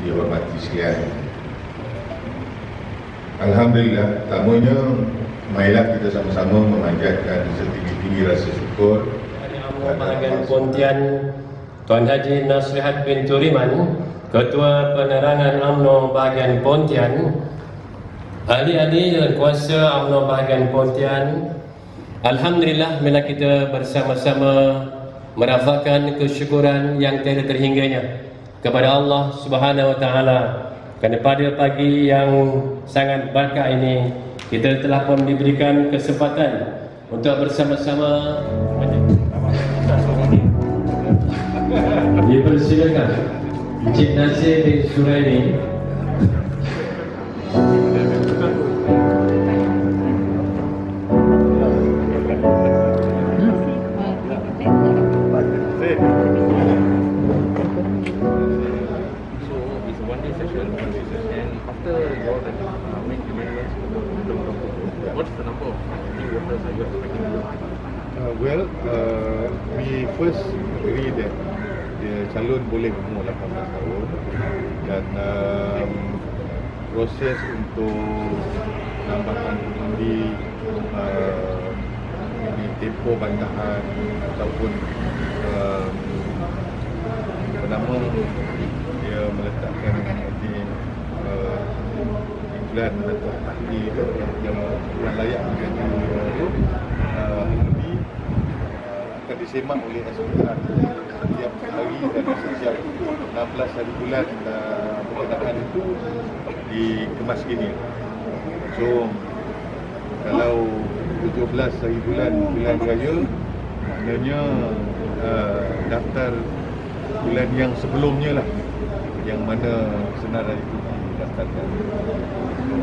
dihormati sekalian. Alhamdulillah, tamunya marilah kita sama-sama memanjatkan setinggi-tinggi rasa syukur Bahagian Pontian Tuan Haji Nasrihat bin Turiman, Ketua Penerangan UMNO bahagian Pontian, ahli-ahli dan kuasa UMNO bahagian Pontian. Alhamdulillah, bila kita bersama-sama merafakkan kesyukuran yang tiada terhingganya kepada Allah Subhanahu Wa Taala kerana pada pagi yang sangat berkah ini kita telah pun diberikan kesempatan untuk bersama-sama dipersilakan Encik Nasir bin Suraini. We first agree that calon boleh umur 18 tahun dan proses untuk nambahan undi ini tempoh bantahan ataupun pertama dia meletakkan iklan atau ahli yang layak menjadi itu akan disemak oleh SPR setiap hari dan setiap 16 hari bulan berkenaan itu dikemas gini. So kalau 17 hari bulan raya, maknanya daftar bulan yang sebelumnya lah yang mana senarai itu didaftarkan.